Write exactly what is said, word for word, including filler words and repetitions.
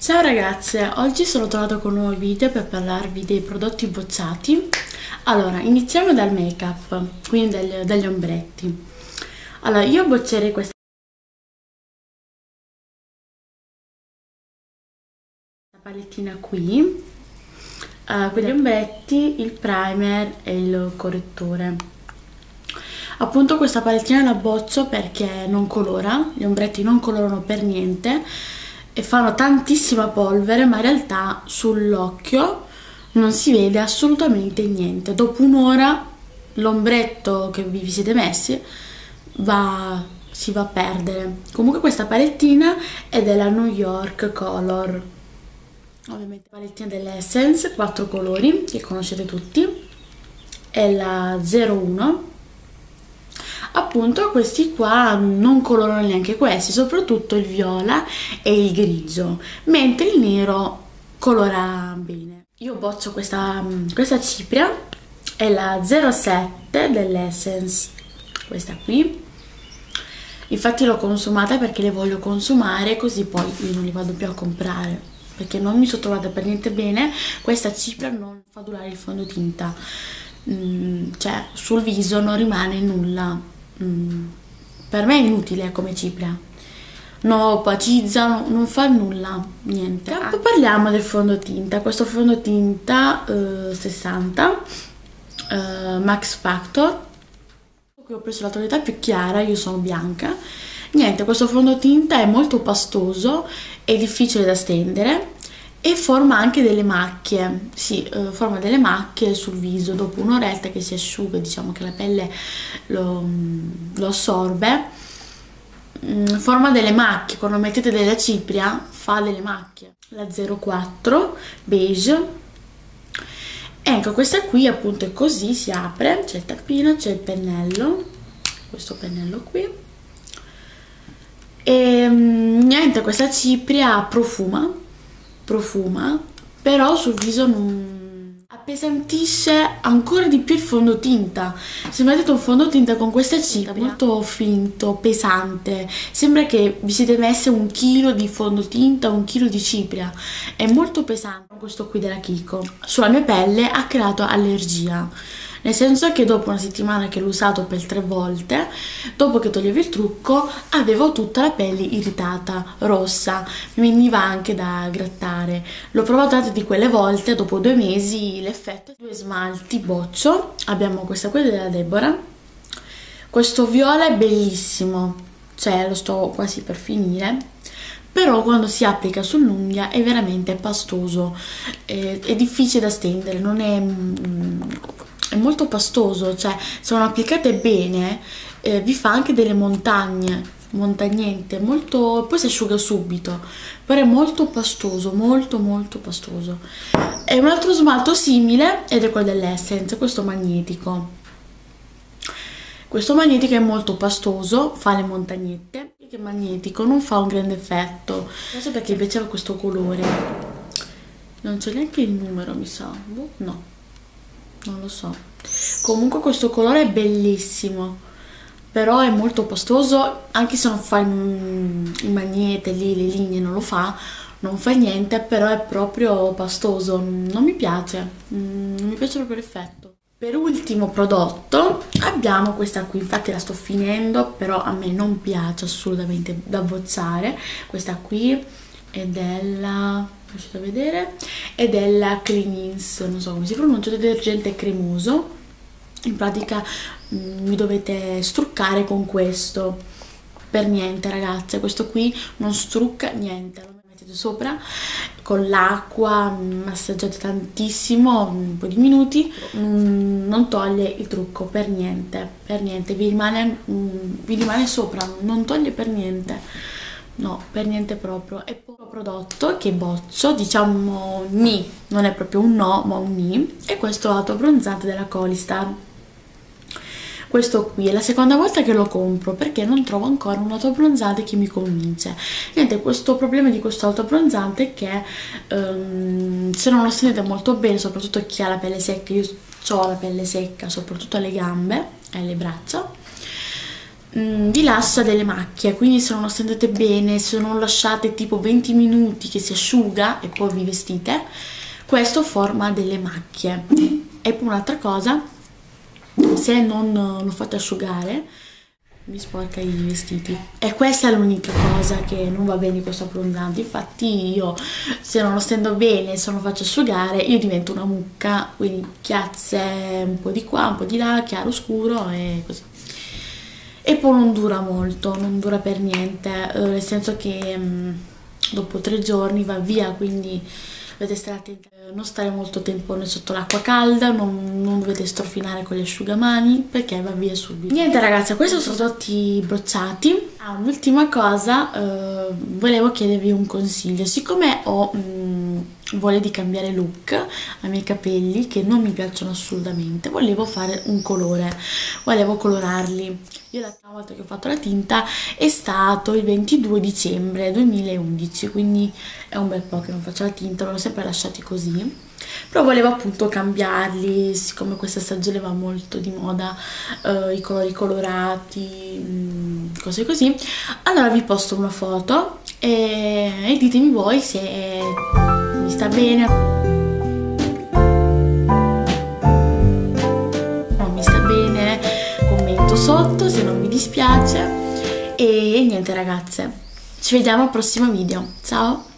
Ciao ragazze, oggi sono tornata con un nuovo video per parlarvi dei prodotti bocciati. Allora, iniziamo dal make up, quindi dagli, dagli ombretti. Allora, io boccerei questa palettina qui, uh, con gli ombretti, il primer e il correttore. Appunto questa palettina la boccio perché non colora, gli ombretti non colorano per niente e fanno tantissima polvere, ma in realtà sull'occhio non si vede assolutamente niente. Dopo un'ora l'ombretto che vi siete messi va, si va a perdere. Comunque questa palettina è della New York Color, ovviamente palettina dell'Essence, quattro colori che conoscete tutti, è la zero uno. Appunto questi qua non colorano neanche questi, soprattutto il viola e il grigio, mentre il nero colora bene. Io boccio questa, questa cipria, è la zero sette dell'Essence, questa qui. Infatti l'ho consumata perché le voglio consumare, così poi io non li vado più a comprare, perché non mi sono trovata per niente bene. Questa cipria non fa durare il fondotinta, mm, cioè sul viso non rimane nulla. Mm, per me è inutile come cipria, non opacizza, no, non fa nulla, niente. Ah. Parliamo del fondotinta. Questo fondotinta eh, sessanta eh, Max Factor. Qui ho preso la tonalità più chiara, io sono bianca. Niente, questo fondotinta è molto pastoso, è difficile da stendere e forma anche delle macchie, sì, eh, forma delle macchie sul viso dopo un'oretta che si asciuga, diciamo che la pelle lo, lo assorbe, mm, forma delle macchie, quando mettete della cipria fa delle macchie. La zero quattro beige, ecco questa qui appunto è così, si apre, c'è il tappino, c'è il pennello, questo pennello qui, e mm, niente, questa cipria profuma, profuma, però sul viso non appesantisce ancora di più il fondotinta. Se mettete un fondotinta con questa cipria molto finto, pesante, sembra che vi siete messe un chilo di fondotinta, un chilo di cipria, è molto pesante. Questo qui della Kiko sulla mia pelle ha creato allergia, nel senso che dopo una settimana che l'ho usato per tre volte, dopo che toglievo il trucco avevo tutta la pelle irritata, rossa, mi veniva anche da grattare. L'ho provato tante di quelle volte, dopo due mesi l'effetto. Due smalti boccio, abbiamo questa qui della Deborah, questo viola è bellissimo, cioè lo sto quasi per finire, però quando si applica sull'unghia è veramente pastoso, è, è difficile da stendere, non è... Mm, è molto pastoso, cioè se non applicate bene eh, vi fa anche delle montagne, montagnette, molto, poi si asciuga subito, però è molto pastoso, molto molto pastoso. E un altro smalto simile ed è quello dell'Essence, questo magnetico. Questo magnetico è molto pastoso, fa le montagnette, che magnetico non fa un grande effetto, forse perché mi piaceva questo colore. Non c'è neanche il numero, mi sa, no. Non lo so. Comunque questo colore è bellissimo, però è molto pastoso, anche se non fa il, il magnete lì, le linee non lo fa, non fa niente, però è proprio pastoso, non mi piace, non mi piace proprio l'effetto. Per ultimo prodotto abbiamo questa qui, infatti la sto finendo, però a me non piace assolutamente da bocciare. Questa qui è della... riuscite a vedere? È della Cleanins, non so come si pronuncia, detergente cremoso. In pratica mh, mi dovete struccare con questo, per niente ragazze, questo qui non strucca niente, lo mettete sopra con l'acqua, massaggiate tantissimo, un po' di minuti, mh, non toglie il trucco per niente, per niente, vi rimane, mh, vi rimane sopra, non toglie per niente. No, per niente proprio. E poi un prodotto che boccio, diciamo ni, non è proprio un no, ma un ni, è questo autobronzante della Colistar. Questo qui è la seconda volta che lo compro perché non trovo ancora un autobronzante che mi convince. Niente, questo problema di questo autobronzante è che um, se non lo stendete molto bene, soprattutto chi ha la pelle secca, io ho la pelle secca, soprattutto alle gambe e alle braccia, mh, vi lascia delle macchie, quindi se non lo stendete bene, se non lasciate tipo venti minuti che si asciuga e poi vi vestite, questo forma delle macchie. E poi un'altra cosa, se non lo fate asciugare mi sporca i vestiti, e questa è l'unica cosa che non va bene di questo abbronzante. Infatti io, se non lo stendo bene, se non lo faccio asciugare, io divento una mucca, quindi chiazze un po' di qua, un po' di là, chiaro scuro e così. E poi non dura molto, non dura per niente, eh, nel senso che mh, dopo tre giorni va via, quindi dovete stare attenti a non stare molto tempo sotto l'acqua calda, non, non dovete strofinare con gli asciugamani perché va via subito. Niente ragazzi, questi sono prodotti brozzati. Ah, un'ultima cosa, eh, volevo chiedervi un consiglio. Siccome ho mh, voglia di cambiare look ai miei capelli, che non mi piacciono assolutamente, volevo fare un colore, volevo colorarli. Io la prima volta che ho fatto la tinta è stato il ventidue dicembre duemilaundici, quindi è un bel po' che non faccio la tinta, l'ho sempre lasciati così. Però volevo appunto cambiarli, siccome questa stagione va molto di moda, eh, i colori colorati, mh, cose così. Allora vi posto una foto e, e ditemi voi se mi sta bene, non mi sta bene, commento sotto se non vi dispiace. E niente ragazze, ci vediamo al prossimo video, ciao!